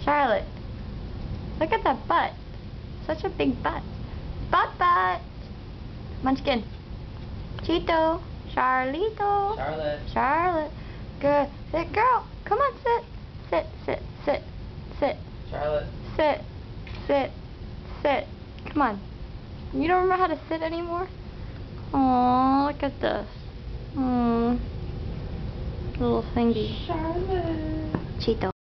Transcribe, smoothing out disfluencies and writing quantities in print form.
Charlotte, look at that butt. Such a big butt. Butt. Munchkin. Cheeto. Charlito. Charlotte. Charlotte. Good. Sit, girl. Come on, sit. Sit. Charlotte. Sit. Come on. You don't remember how to sit anymore? Aw, look at this. Little thingy. Charlotte. Cheeto.